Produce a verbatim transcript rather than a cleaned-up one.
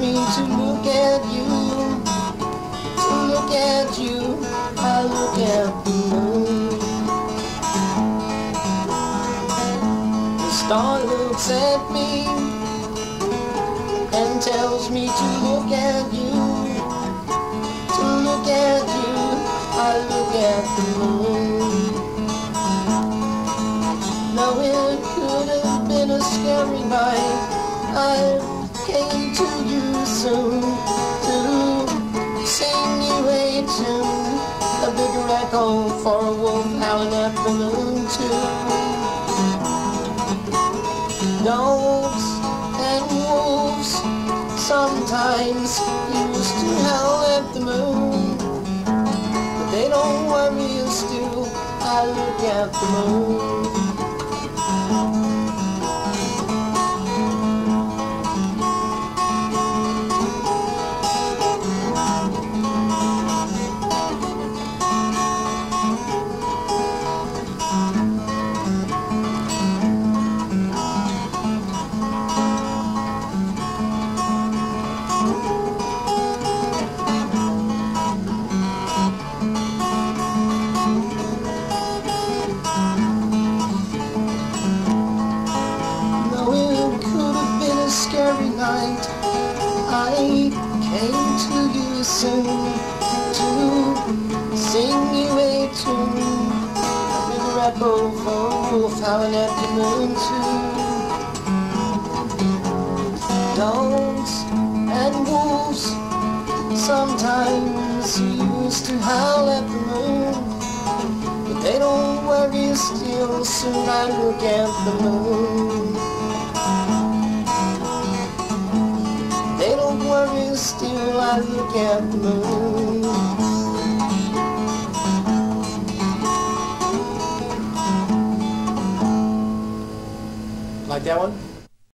me to look at you, to look at you. I look at the moon. The star looks at me and tells me to look at you, to look at you. I look at the moon. Now it could have been a scary night. I came to you soon to sing you a tune, a bigger echo for a wolf howling at the moon too. Dogs and wolves sometimes used to howl at the moon, but they don't worry us still. I look at the moon. Scary night, I came to you soon to sing you a tune, a bigger echo for a wolf howling at the moon too. Dogs and wolves sometimes used to howl at the moon, but they don't worry still. Soon I look at the moon. They don't worry still. I look at the moon. Like that one?